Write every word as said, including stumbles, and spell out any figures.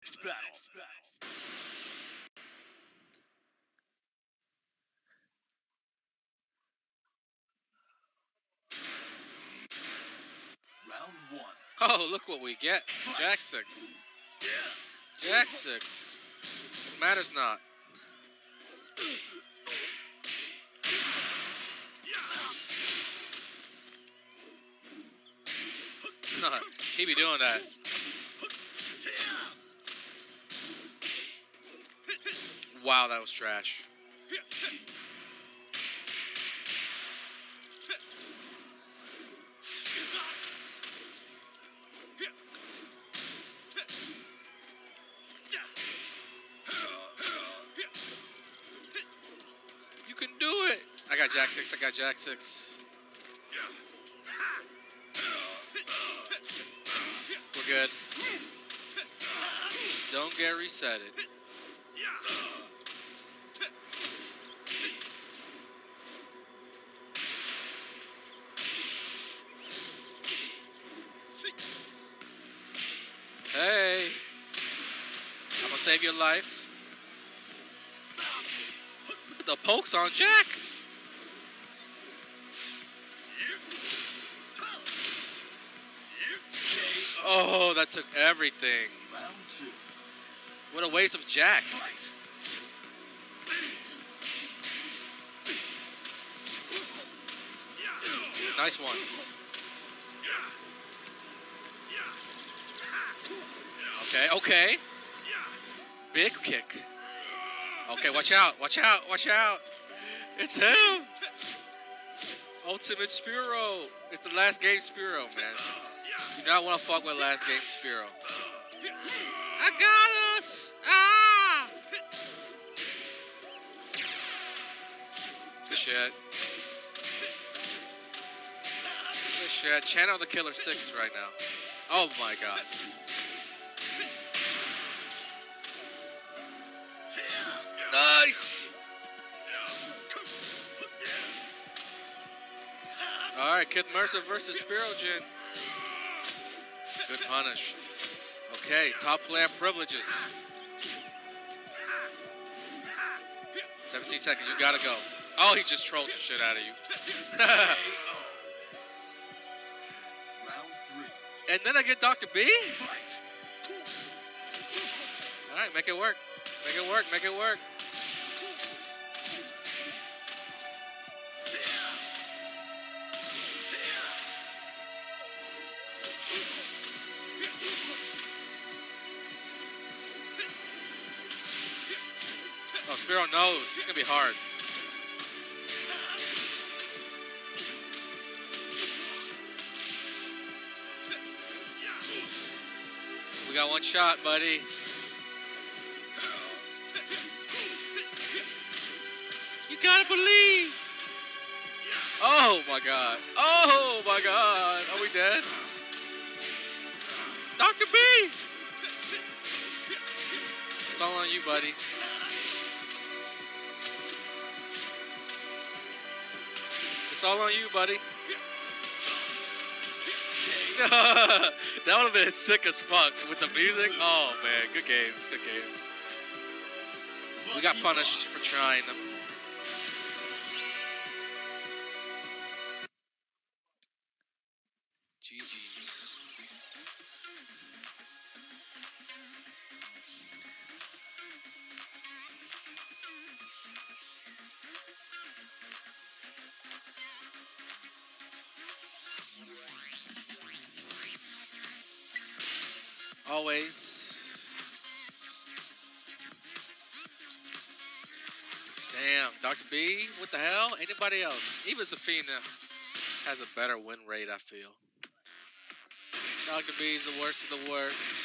battle. Round one. Oh, look what we get. Jack six. Jack six. It matters not. He be doing that. Wow, that was trash. You can do it. I got Jack six. I got Jack six. We're good. Just don't get resetted. Hey, I'm gonna save your life. Look at the pokes on Jack. Oh, that took everything. What a waste of Jack. Nice one. Okay, okay. Big kick. Okay, watch out, watch out, watch out. It's him. Ultimate Spero. It's the last game Spero, man. You do not want to fuck with last game Spero. I got us. Ah. Good shit. Good shit. Channel the Killer six right now. Oh my god. Nice! Alright, Kith Mercer versus SperoGin. Good punish. Okay, top player privileges. seventeen seconds, you gotta go. Oh, he just trolled the shit out of you. And then I get Doctor B? Alright, make it work. Make it work, make it work. Oh, Spero knows. He's going to be hard. We got one shot, buddy. You gotta believe. Oh my god. Oh my god. Are we dead? Doctor B. It's all on you, buddy. It's all on you, buddy. That would have been sick as fuck with the music. Oh man, good games, good games. We got punished for trying them. G G's. Always. Damn, Doctor B, what the hell? Anybody else? Even Safina has a better win rate, I feel. Doctor B is the worst of the worst.